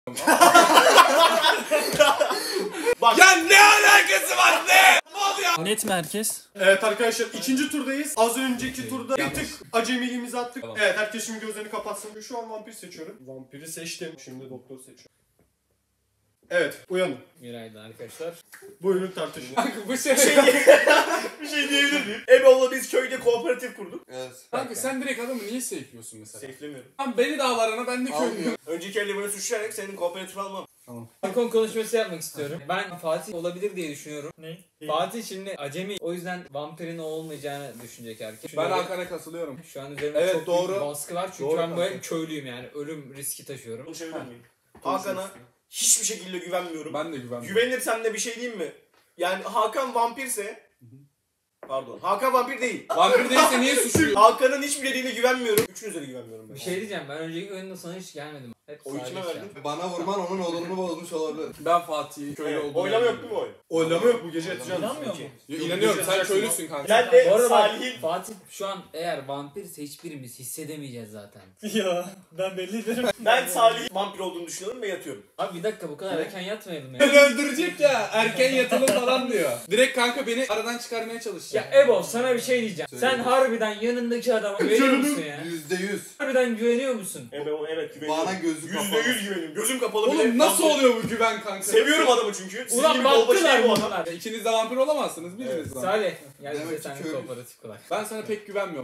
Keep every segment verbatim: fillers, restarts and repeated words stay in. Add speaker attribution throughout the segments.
Speaker 1: Bak. Ya ne alakası var ne?
Speaker 2: Net mi herkes?
Speaker 1: Evet arkadaşlar ikinci turdayız. Az önceki turda bir tık acemiliğimizi attık. Tamam. Evet herkes şimdi gözlerini kapatsın. Şu an vampir seçiyorum. Vampiri seçtim. Şimdi doktor seçiyorum. Evet uyanın.
Speaker 3: Günaydın arkadaşlar.
Speaker 1: Buyurun tartışın.
Speaker 3: Bu şey...
Speaker 4: Bir şey diyebilir miyim? Ebon'la biz köyde kooperatif kurduk.
Speaker 5: Evet.
Speaker 3: Kanka sen direkt adamı niye safe'liyorsun mesela?
Speaker 4: Safe'lemiyorum.
Speaker 3: Tamam beni dağlarına ben de köylüyüm.
Speaker 4: Önceki elde bana suçlayarak senin kooperatif almam.
Speaker 3: Tamam.
Speaker 6: Balkon konuşması yapmak istiyorum. Ben Fatih olabilir diye düşünüyorum.
Speaker 2: Ne?
Speaker 6: Fatih şimdi acemi, o yüzden vampirin o olmayacağını düşünecek herkes.
Speaker 3: Ben
Speaker 6: Şöyle-
Speaker 3: Hakan'a katılıyorum.
Speaker 6: Şu an üzerimde
Speaker 3: Evet,
Speaker 6: çok
Speaker 3: doğru.
Speaker 6: büyük bir baskı var çünkü
Speaker 3: Doğru
Speaker 6: ben böyle
Speaker 3: kanka.
Speaker 6: köylüyüm yani. Ölüm riski taşıyorum.
Speaker 4: Konuşabilir miyim? Hakan'a hiçbir şekilde güvenmiyorum.
Speaker 3: Ben de güvenmiyorum.
Speaker 4: Güvenirsem de bir şey diyeyim mi? Yani Hakan vampirse... Pardon. Hakan vampir değil.
Speaker 3: Vampir değilse niye suçluyor?
Speaker 4: Hakan'ın hiçbir dediğine güvenmiyorum. Üçünüze de güvenmiyorum ben.
Speaker 6: Bir şey diyeceğim, ben önceki oyunda sana hiç gelmedim. Hep
Speaker 4: Oyu kime
Speaker 6: Salih
Speaker 4: verdin?
Speaker 6: ya.
Speaker 5: Bana vurman onun olurunu bozmuş olabilir.
Speaker 3: Ben Fatih'i köylü
Speaker 4: Evet,
Speaker 3: olduğunu
Speaker 4: oylama yok
Speaker 3: inanıyorum.
Speaker 4: değil mi oy?
Speaker 1: Oylama yok bu gece yatacağım.
Speaker 2: İnanmıyor mu?
Speaker 3: Ya, İnanıyorum sen köylüsün kanka.
Speaker 4: Ben de
Speaker 6: Bu arada bak,
Speaker 4: Salih'in...
Speaker 6: Fatih şu an eğer vampirse hiçbirimiz hissedemeyeceğiz zaten.
Speaker 2: Ya ben belli ederim.
Speaker 4: Ben Salih'in vampir olduğunu düşünüyorum ve yatıyorum.
Speaker 6: Abi bir dakika, bu kadar erken yatmayalım ya.
Speaker 3: Beni öldürecek ya. Erken yatalım falan diyor. Direkt kanka beni aradan çıkarmaya
Speaker 6: Ya
Speaker 3: çalışacak.
Speaker 6: Ebo, sana bir şey diyeceğim.
Speaker 5: Söyle.
Speaker 6: Sen harbiden yanındaki adama güveniyor musun ya?
Speaker 5: Yüzde yüz.
Speaker 6: Harbiden güveniyor musun?
Speaker 4: Evet, evet güveniyorum.
Speaker 5: Bana gözü
Speaker 4: Yüzde
Speaker 5: kapalı.
Speaker 4: yüz güveniyorum. Gözüm kapalı bile.
Speaker 3: Oğlum nasıl
Speaker 4: vampir-
Speaker 3: oluyor bu güven kanka?
Speaker 4: Seviyorum adamı çünkü. Sizin
Speaker 6: Ulan
Speaker 4: gibi kolbaşı
Speaker 6: baktılar
Speaker 4: değil bu adam.
Speaker 6: bunlar.
Speaker 3: Ya, İkiniz de vampir olamazsınız biriniz
Speaker 4: Evet.
Speaker 3: lan.
Speaker 6: Salih, gel
Speaker 5: Demek
Speaker 6: bize
Speaker 5: ki
Speaker 6: seninle
Speaker 5: köylü.
Speaker 6: kooperatif kolay.
Speaker 3: Ben sana pek güvenmiyorum.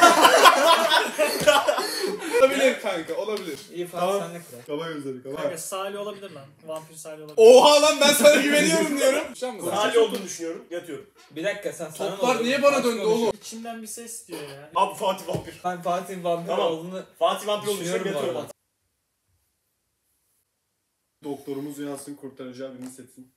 Speaker 3: Olabilir kanka olabilir.
Speaker 6: İyi Fatih,
Speaker 1: Tamam.
Speaker 6: sen de kolay.
Speaker 1: Kaba gözleri kaba.
Speaker 2: Kanka Salih olabilir lan. Vampir Salih olabilir.
Speaker 3: Oha lan ben sana güveniyorum diyorum. Şu an mı?
Speaker 4: Salih olduğunu düşünüyorum. Yatıyorum.
Speaker 6: Bir dakika, sen sana ne
Speaker 3: Toplar
Speaker 6: oldu?
Speaker 3: niye bana
Speaker 6: Fatih
Speaker 3: döndü
Speaker 6: konuşuyor.
Speaker 3: oğlum?
Speaker 2: İçimden bir ses diyor ya.
Speaker 4: Abi Fatih vampir.
Speaker 6: Ben Fatih'in vampir
Speaker 4: Tamam.
Speaker 6: olduğunu
Speaker 4: Fatih vampir olduğunu düşünüyorum.
Speaker 6: düşünüyorum bu
Speaker 4: Yatıyorum.
Speaker 6: arada.
Speaker 1: Doktorumuz uyansın, kurtaracağı birini seçsin.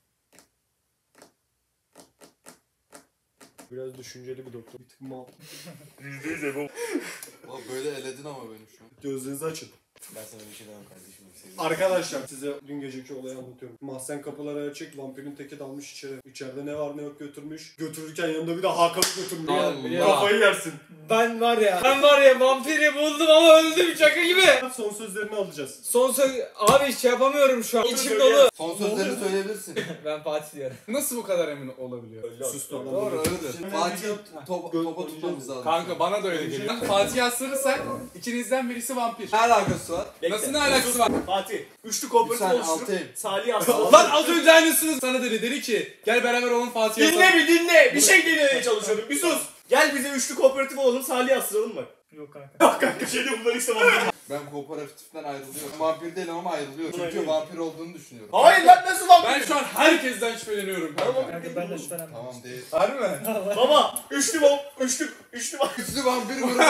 Speaker 1: Biraz düşünceli bir doktor. Bir tık mal.
Speaker 4: Yüzde yüz Ebon.
Speaker 5: Ulan böyle eledin ama beni şu an.
Speaker 1: Gözlerinizi açın.
Speaker 4: Ben sana bir şey demem kardeşim.
Speaker 1: Arkadaşlar size dün geceki olayı anlatıyorum. Mahzen kapıları açık, vampirin teki dalmış içeri. İçeride ne var ne yok götürmüş. Götürürken yanında bir de Hakan'ı götürmüş.
Speaker 6: Biliyorum, biliyorum.
Speaker 1: Kafayı yersin.
Speaker 6: Ben var ya, ben var ya vampiri buldum ama öldüm şaka gibi.
Speaker 1: Son sözlerini alacağız.
Speaker 6: Son söz... Abi şey yapamıyorum şu an. İçim
Speaker 4: söyle
Speaker 6: dolu.
Speaker 5: Son sözlerini söyleyebilirsin.
Speaker 6: Ben Fatih diyorum.
Speaker 3: Nasıl bu kadar emin olabiliyor?
Speaker 1: Sus lan.
Speaker 5: Doğru öyledir.
Speaker 1: Şimdi
Speaker 5: Fatih
Speaker 1: bir-
Speaker 5: top,
Speaker 1: Göz-
Speaker 5: topa tutmamız lazım.
Speaker 3: Kanka bana da öyle geliyor. Fatih'i astırırsak ikinizden birisi vampir.
Speaker 5: Ne alakası var?
Speaker 3: Nasıl ne alakası var?
Speaker 4: Fatih. Üçlü
Speaker 5: Bir
Speaker 4: kooperatif
Speaker 5: saniye
Speaker 4: oluşturup
Speaker 5: altayım.
Speaker 4: Salih'i aslında.
Speaker 3: Lan az önce aynısını sana dedi. Dedi ki gel beraber olalım Fatih'e
Speaker 4: Dinle bir dinle. Bir şey dinlemeye çalışıyorum. Bir sus. Gel bize üçlü kooperatif olalım. Salih'i astıralım bak.
Speaker 2: Yok kanka.
Speaker 4: Bak kanka şey de bunları istemem.
Speaker 5: Ben kooperatiften ayrılıyorum. Vampir değilim ama ayrılıyorum.
Speaker 4: Buna
Speaker 5: Çünkü
Speaker 4: eminim.
Speaker 5: vampir olduğunu düşünüyorum.
Speaker 4: Hayır lan nasıl vampir?
Speaker 3: Ben şu an herkesten şüpheleniyorum kanka.
Speaker 2: Kanka ben de şüphelenmem.
Speaker 5: Tamam değil.
Speaker 3: Harbi mi?
Speaker 4: Baba üçlü vamp. Üçlü. Üçlü vamp.
Speaker 5: Üçlü vampir grubu.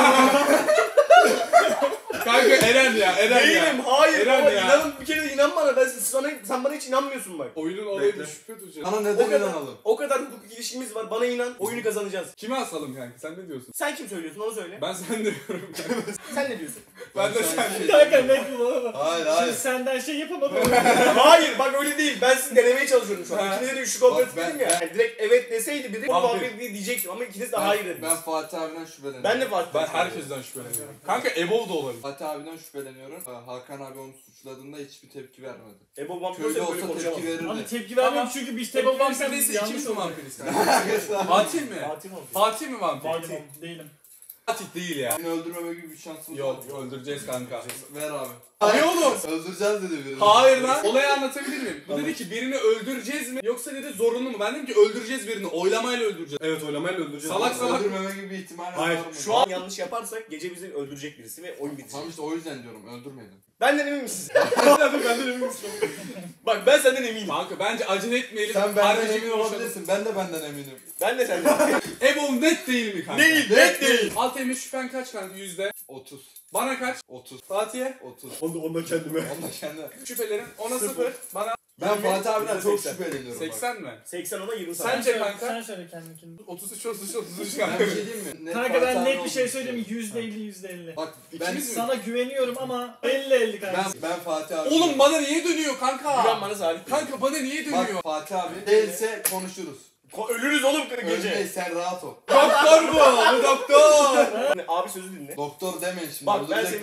Speaker 3: Kanka Eren ya Eren
Speaker 4: Değilim.
Speaker 3: ya.
Speaker 4: Hayır
Speaker 3: Eren
Speaker 4: baba
Speaker 3: ya.
Speaker 4: inanın bir kere de inan bana. Ben sana, sen bana hiç inanmıyorsun bak.
Speaker 3: Oyunun olayı
Speaker 1: Bekle.
Speaker 3: şüphe duyacağız.
Speaker 5: Sana
Speaker 4: O
Speaker 5: neden
Speaker 4: kadar,
Speaker 5: inanalım?
Speaker 4: o kadar hukuk ilişkimiz var. Bana inan. Oyunu kazanacağız.
Speaker 3: Kime asalım kanka sen ne diyorsun?
Speaker 4: Sen kim söylüyorsun onu söyle.
Speaker 3: Ben sen diyorum kanka.
Speaker 4: Sen ne diyorsun?
Speaker 3: Ben de
Speaker 5: sana
Speaker 3: sen-
Speaker 5: şey
Speaker 2: Kanka
Speaker 5: diyeyim.
Speaker 2: ne bu baba?
Speaker 5: Hayır
Speaker 2: Şimdi
Speaker 5: hayır.
Speaker 2: senden şey yapamadım.
Speaker 4: Hayır bak öyle değil. Ben sizi denemeye çalışıyorum şu an.
Speaker 3: Ha.
Speaker 4: İkinize de üçlü kooperatif
Speaker 5: Bak, ben-
Speaker 4: dedim ya. Yani direkt evet deseydi biri
Speaker 3: Vampir.
Speaker 4: vampir diye diyecektim ama ikiniz de hayır
Speaker 5: Ben,
Speaker 4: dediniz.
Speaker 5: ben Fatih abiden şüpheleniyorum.
Speaker 4: Ben de Fatih.
Speaker 3: Ben herkesten şüpheleniyorum. Kanka Ebov da olabilir.
Speaker 5: Fatih abiden şüpheleniyorum. Hakan abi onu suçladığında hiçbir tepki vermedi.
Speaker 4: Ebo vampir
Speaker 5: Köylü
Speaker 4: olsa böyle
Speaker 5: olsa
Speaker 4: konuşamaz.
Speaker 5: tepki verirdi.
Speaker 2: Abi tepki vermiyorum çünkü bir tepki
Speaker 3: Ebov vampir
Speaker 2: versem
Speaker 3: değilse
Speaker 2: yanlış
Speaker 3: ikimiz mi
Speaker 2: olacak.
Speaker 3: vampiriz kanka? Fatih mi?
Speaker 4: Fatih vampir.
Speaker 3: Fatih mi vampir?
Speaker 2: Değilim, değilim.
Speaker 3: Fatih değil ya.
Speaker 5: Seni öldürmeme gibi bir şansımız
Speaker 3: Yok
Speaker 5: var.
Speaker 3: öldüreceğiz kanka.
Speaker 5: Ver abi.
Speaker 3: Hayır oğlum.
Speaker 5: Öldüreceğiz dedi biri.
Speaker 3: Hayır lan. Olayı anlatabilir miyim? Bu
Speaker 1: Tamam.
Speaker 3: dedi ki birini öldüreceğiz mi yoksa dedi zorunlu mu? Ben dedim ki öldüreceğiz birini. Oylamayla öldüreceğiz.
Speaker 1: Evet oylamayla öldüreceğiz.
Speaker 3: Salak salak.
Speaker 5: Öldürmeme gibi bir ihtimal
Speaker 1: Hayır,
Speaker 5: var mı?
Speaker 4: Şu an yanlış yaparsak gece bizi öldürecek birisi ve oyun bitecek.
Speaker 5: Tamam işte o yüzden diyorum öldürmeyin.
Speaker 4: Benden emin misin?
Speaker 1: Ben de eminim.
Speaker 4: Bak ben senden eminim.
Speaker 3: Kanka bence acele etmeyelim.
Speaker 5: Sen benden
Speaker 3: Harbici
Speaker 5: emin
Speaker 3: konuşalım.
Speaker 5: olabilirsin. Ben de benden eminim.
Speaker 4: Ben de senden
Speaker 3: Ebov net değil mi kanka?
Speaker 4: Değil, net değil.
Speaker 3: Alt emir şüphen kaç kanka yüzde?
Speaker 5: otuz.
Speaker 3: Bana kaç?
Speaker 5: otuz.
Speaker 3: Fatih'e?
Speaker 5: otuz.
Speaker 1: Onu, onu da kendime.
Speaker 5: Onunla kendi.
Speaker 3: Şüphelerim ona sıfır. Bana
Speaker 5: Ben Fatih abiden çok
Speaker 4: seksen.
Speaker 5: şüpheleniyorum. bak.
Speaker 3: seksen mi?
Speaker 4: seksen ona yirmi sana.
Speaker 3: Sence
Speaker 2: Sen
Speaker 3: kanka?
Speaker 2: Sen söyle kendininkini.
Speaker 3: otuz üç otuz üç otuz üç
Speaker 5: Ben
Speaker 3: kanka.
Speaker 5: bir şey diyeyim mi? Net
Speaker 2: Kanka
Speaker 5: Fatih
Speaker 2: ben
Speaker 5: abi
Speaker 2: net bir
Speaker 5: olduğunu
Speaker 2: şey söyleyeyim.
Speaker 5: düşünüyorum.
Speaker 2: yüzde elli yüzde elli.
Speaker 5: Bak ben,
Speaker 3: İkimiz mi?
Speaker 2: Sana güveniyorum ama elli elli kanka.
Speaker 5: ben, ben Fatih abi.
Speaker 3: Oğlum bana niye dönüyor kanka?
Speaker 4: Güven bana Salih.
Speaker 3: Kanka bana niye dönüyor?
Speaker 5: Bak Fatih abi değilse konuşuruz.
Speaker 4: Ko- Ölürüz oğlum gece.
Speaker 5: Ölmeyiz sen rahat ol.
Speaker 3: Doktor bu, bu doktor.
Speaker 4: Abi sözü dinle.
Speaker 5: Doktor demeyin şimdi
Speaker 4: Bak ben
Speaker 5: öldürecekler.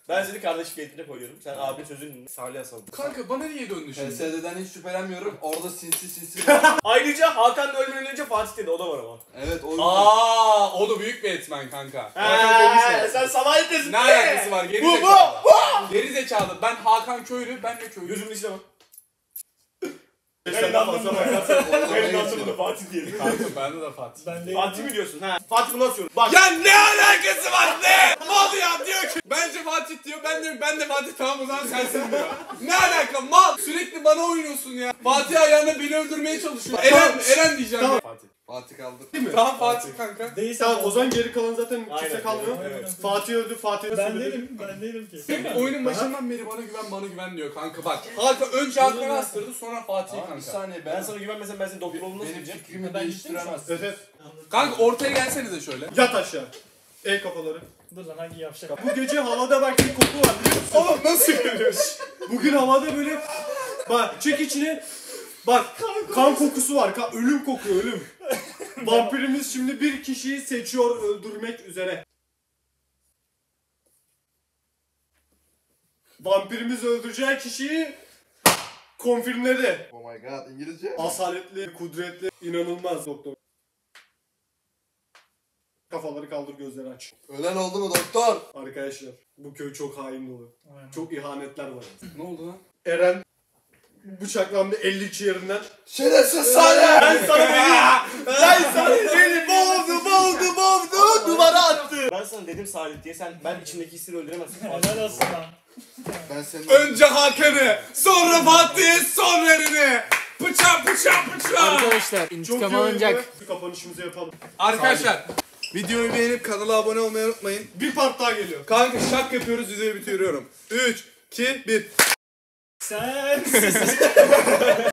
Speaker 4: Ben seni kardeşlik eğitimine koyuyorum. Sen abi sözün Salih Hasan.
Speaker 3: Kanka bana niye döndü şimdi?
Speaker 5: H S D'den hiç şüphelenmiyorum. Orada sinsi sinsi.
Speaker 4: Ayrıca Hakan ölmeden önce Fatih dedi. O da var ama.
Speaker 5: Evet o yüzden.
Speaker 3: Aa, o da büyük bir etmen kanka.
Speaker 4: Eee sen Salih desin.
Speaker 3: Ne alakası var? Geri
Speaker 4: Bu, bu,
Speaker 3: zekalı. Geri zekalı. Ben Hakan Köylü, ben de köylü.
Speaker 4: Gözümün içine bak.
Speaker 1: Sen
Speaker 4: Ben
Speaker 1: de
Speaker 4: inandım
Speaker 1: fazla
Speaker 4: buna.
Speaker 1: bakarsan
Speaker 4: Ben
Speaker 5: Oylamaya
Speaker 4: inandım
Speaker 5: geçiyor.
Speaker 4: buna Fatih diyelim.
Speaker 3: Kanka bende de Fatih.
Speaker 2: Ben de
Speaker 4: Fatih mi diyorsun? Ha. Fatih bunu atıyorum. Bak.
Speaker 3: Ya ne alakası var ne? Mal ya diyor ki. Bence Fatih diyor. Ben diyorum ben de Fatih tamam o zaman sensin diyor. Ne alaka mal? Sürekli bana oynuyorsun ya. Fatih ayağında beni öldürmeye çalışıyor. Eren, Eren diyeceğim.
Speaker 1: Tamam.
Speaker 3: ya.
Speaker 4: Fatih.
Speaker 5: Fatih kaldı.
Speaker 1: değil mi?
Speaker 3: Tamam Fatih kanka.
Speaker 2: Değilse
Speaker 1: Tamam o zaman geri kalan zaten kimse
Speaker 4: Aynen.
Speaker 1: kalmıyor.
Speaker 4: Evet.
Speaker 1: Fatih öldü, Fatih
Speaker 2: ben
Speaker 1: söyledi.
Speaker 2: değilim. Ben değilim ki.
Speaker 3: Hep oyunun başından beri bana güven bana güven diyor kanka bak. Hakan önce Hakan'ı astırdı sonra Fatih'i
Speaker 5: Abi bir
Speaker 3: kanka.
Speaker 5: saniye
Speaker 4: Ben
Speaker 5: ben,
Speaker 4: sana güvenmesem ben seni doktor olduğunu nasıl
Speaker 5: benim
Speaker 4: bileceğim?
Speaker 5: fikrimi
Speaker 2: Ben
Speaker 5: değiştiremezsin.
Speaker 1: Evet evet.
Speaker 3: Kanka ortaya gelsenize şöyle.
Speaker 1: Yat aşağı. El kafaları.
Speaker 2: Dur lan hangi yavşak.
Speaker 1: Bu gece havada bak bir koku var biliyor musun?
Speaker 3: Oğlum nasıl görüyorsun?
Speaker 1: Bugün havada böyle bak çek içine bak kan kokusu var. Kan, ölüm kokuyor ölüm. Vampirimiz şimdi bir kişiyi seçiyor öldürmek üzere. Vampirimiz öldüreceği kişiyi konfirmledi.
Speaker 5: Oh my god İngilizce.
Speaker 1: Asaletli, kudretli, inanılmaz doktor. Kafaları kaldır, gözleri aç.
Speaker 5: Ölen oldu mu doktor?
Speaker 1: Arkadaşlar bu köy çok hain dolu.
Speaker 2: Aynen.
Speaker 1: Çok ihanetler var.
Speaker 3: Ne oldu lan?
Speaker 1: Eren bıçaklandı elli iki yerinden.
Speaker 5: Şerefsiz Salih!
Speaker 4: Ben sana dedim. Ben sana seni boğdu boğdu boğdu duvara attı. Ben sana dedim Salih diye sen ben içimdeki hisleri öldüremezsin.
Speaker 2: Helal olsun lan.
Speaker 5: Ben senin...
Speaker 3: Önce Hakan'ı, sonra Fatih'i, sonra Eren'i. Bıçak bıçak bıçak.
Speaker 6: Arkadaşlar
Speaker 1: Çok
Speaker 6: intikam
Speaker 1: iyi
Speaker 6: alınacak.
Speaker 1: oyundu. Bir kapanışımızı yapalım.
Speaker 3: Arkadaşlar videoyu beğenip kanala abone olmayı unutmayın.
Speaker 1: Bir part daha geliyor.
Speaker 3: Kanka şak yapıyoruz videoyu bitiriyorum. üç, iki, bir.
Speaker 2: Sen.